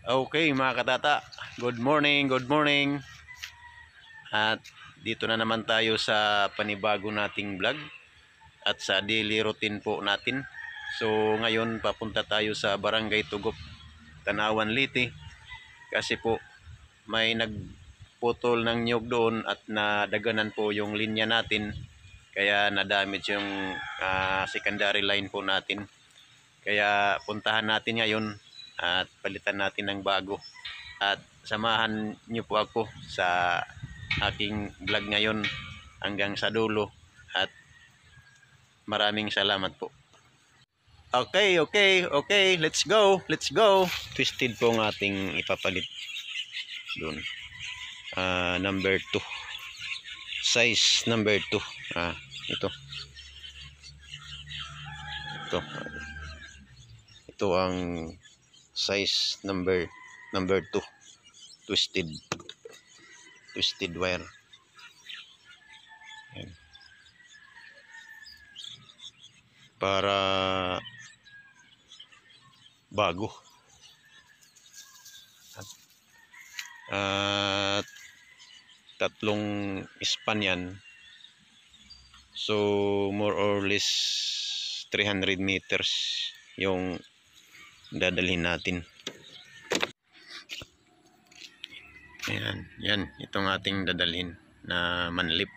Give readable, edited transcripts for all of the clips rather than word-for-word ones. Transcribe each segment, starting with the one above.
Okay mga katata, good morning, good morning. At dito na naman tayo sa panibago nating vlog at sa daily routine po natin. So ngayon papunta tayo sa Barangay Tugop, Tanawan Liti, kasi po may nagputol ng niyog doon at nadaganan po yung linya natin, kaya na-damage yung secondary line po natin. Kaya puntahan natin ngayon at palitan natin ng bago. At samahan niyo po ako sa aking vlog ngayon hanggang sa dulo. At maraming salamat po. Okay, let's go. Twisted po ang ating ipapalit doon. Number 2. Size number 2. Ito. Ito ang size number 2, twisted wire. Ayan. Para bago. At tatlong span yan, so more or less 300 meters yung dadalhin natin. Yan itong ating dadalhin na manlip.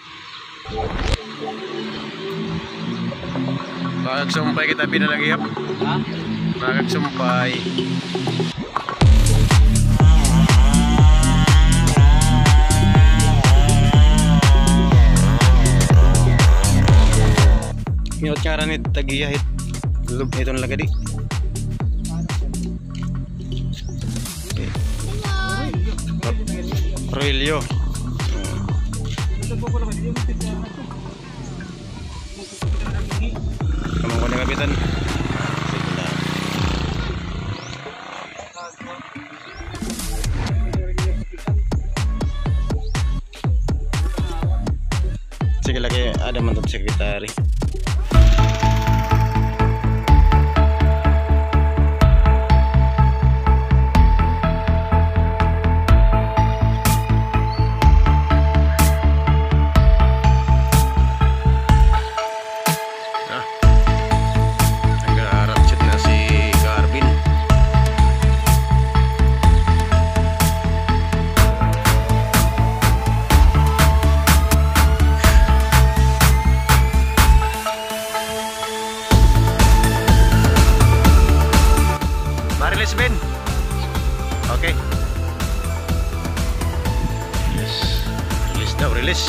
Bakag sumpay kita pinalagay up. Bakag sumpay. Minot cara ni tagiyahit lub itong lagadi. Roelio. Kamang ko na kapitan. Sige lagi ada mantap sekretari. Release Ben. Okay. Yes. Release daw, release.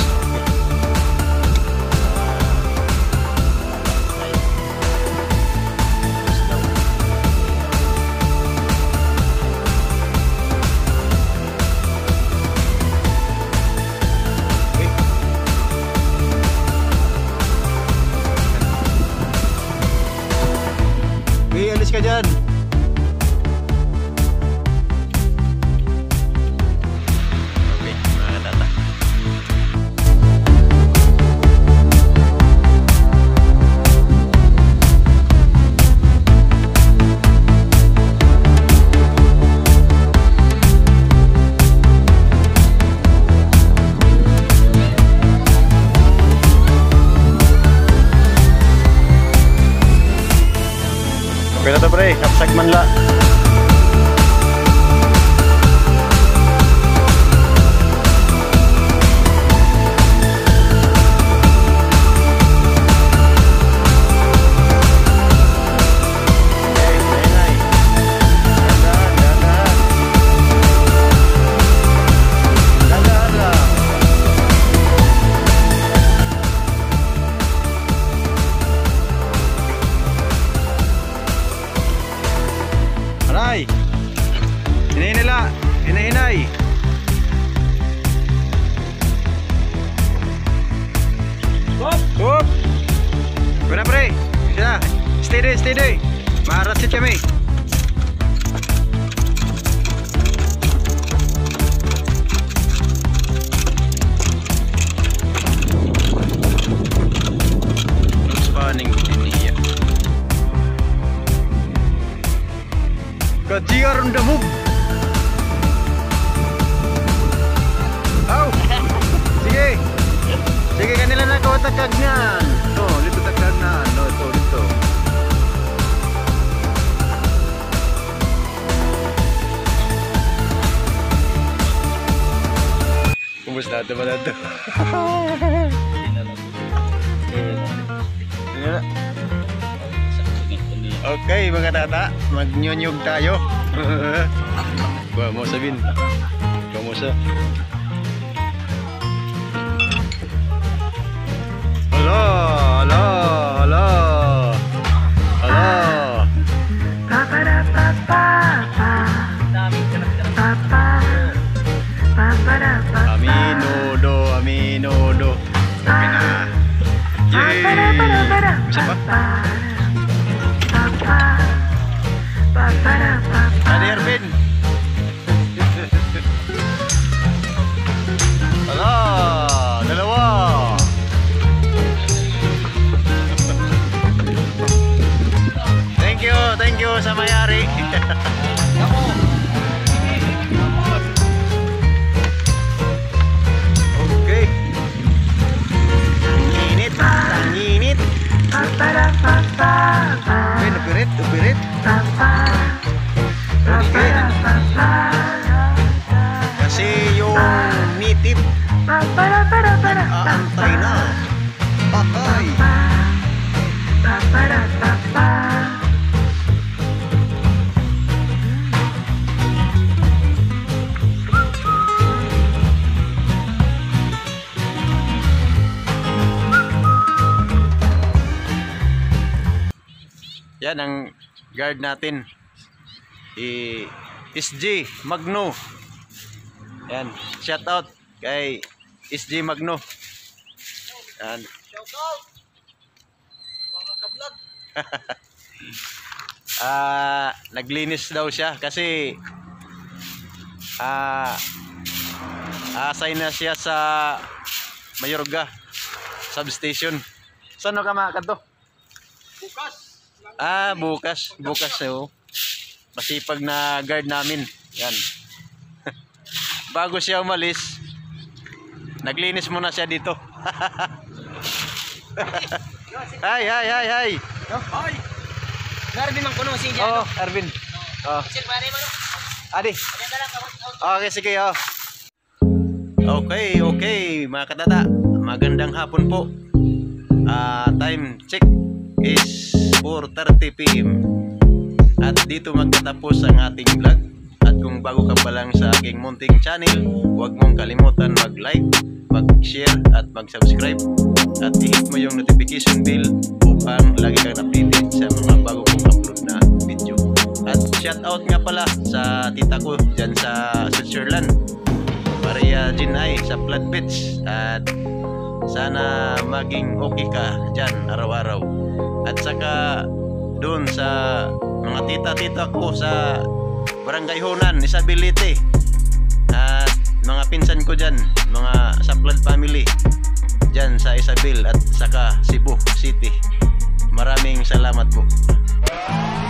Okay, alis ka dyan. Okay na to pre, kapsag man la. Hinay. Stop. Wala pre. Stay. Maharat si kami. Spanning niya. Kajiar on the move. Sige kanila na ko takag niyan. Oh, dito takag na. No, dito. Kumusta ito ba ito? Okay mga tata, magnyonyog tayo. Gua mau sabihin. Kamusta? Halo, halo, halo. Halo. Aminodo, aminodo. Okay na. Yay! Bisa pa? Adi Ervin. Halo, dalawa. Thank you sa may-ari. Okay. Init, tanginit. Okay, upirit. Kasi yung nitip aantay na. Patay. Yan ang guard natin. SG Magno. Yan, shout out kay SG Magno. Yan. Shout out mga ka-vlog. Naglinis daw siya kasi assign na siya sa Mayorga substation. Saan ka makakadto? Bukas. Bukas oh. Masipag na guard namin. Yan. Bago siya umalis, naglinis muna siya dito. Hi. Hi. Arvin man kuno si Jan. Oh, Arvin. Oh. Silmari mo. Adi. Okay, sige oh. Okay, mga katata. Magandang hapon po. Time check is 4:30 PM. At dito magtatapos ang ating vlog. At kung bago ka pa lang sa aking munting channel, huwag mong kalimutan mag-like, mag-share at mag-subscribe. At i-hit mo yung notification bell upang lagi kang updated sa mga bago kong upload na video. At shout out nga pala sa tita ko dyan sa Switzerland, Maria Jinay sa Flood Beach. At sana maging okay ka dyan araw-araw. At saka doon sa mga tita-tita ko sa Barangay Honan, Isabelite, at mga pinsan ko dyan, mga sa Flood family dyan sa Isabel at saka Cebu City. Maraming salamat po.